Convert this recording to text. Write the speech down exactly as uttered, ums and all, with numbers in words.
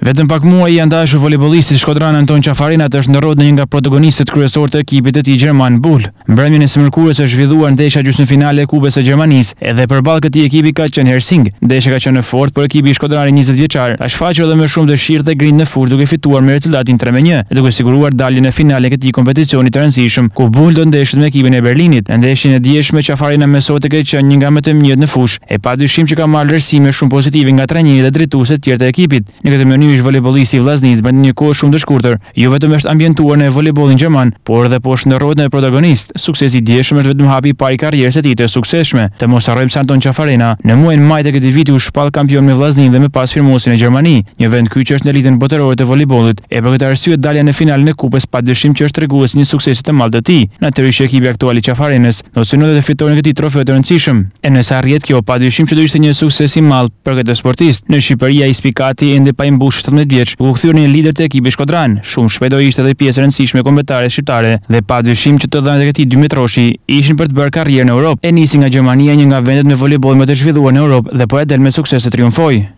Vetëm pak muaj i andashur voleybollistit shkodran Anton Qafarinat është në rodë në një nga protagonistët kryesorë të ekipit të tij Gjerman Bull. Mbrëmjen e së mërkurës është zhvilluar ndeshja gjysmëfinale e Kupës së Gjermanisë, edhe përballë këtij ekipi ka qenë Hersing. Ndeshja ka qenë e fortë për ekipin shkodrari njëzet vjeçar, ka shfaqur edhe me shumë dëshirë dhe grinj në fund duke fituar me rezultatin tre me një, duke siguruar daljen në finale e këtij kompeticioni të rëndësishëm, ku Bull do ndeshet me ekipin e Berlinit. Në ndeshjen e dieshme Qafarina me sot e ka qenë një nga më të mirët në fushë, e padyshim që ka marrë vlerësime shumë pozitive nga trajneri dhe drejtuesit të tjerë të ekipit. Në këtë mënyrë ish voleybollisti i Vllaznisë brenda një kohë shumë të shkurtër, jo vetëm është ambientuar në voleybollin gjerman, por edhe poshtë në rrotën e protagonist. Suksesi i dieshëm është vetëm hapi i parë i karrierës së tij të suksesshme. Të mos harrojmë se Anton Qafarina në muajin maj të këtij viti u shpall kampion me Vllaznin dhe me pas firmosin e Gjermani, një vend ky që është në elitën botërore të voleybollit. E për këtë arsye dalja në finalen e kupës padyshim që është treguesi një suksesi të madh të tij. Natyrisht ekipi aktual i Qafarinës do të synojë të fitorin këtij trofeu të rëndësishëm. E nëse arrihet kjo, padyshim që do ishte një sukses i madh për këtë sportist. Në Shqipëri ai Spikati ende pa i mbush shtatëmbëdhjetë vjeç, u kthyer në lider të ekipit shkodran. Shumë shpejt do ishte edhe pjesë e rëndësishme e kombëtarëve shqiptare dhe padyshim që të dhënat e këtij Dimitroshi ishin për të bërë karrierë në Europë. E nisi nga Gjermania, një nga vendet me voleyboll më të zhvilluar në Europë, dhe po e del me sukses të triumfoj.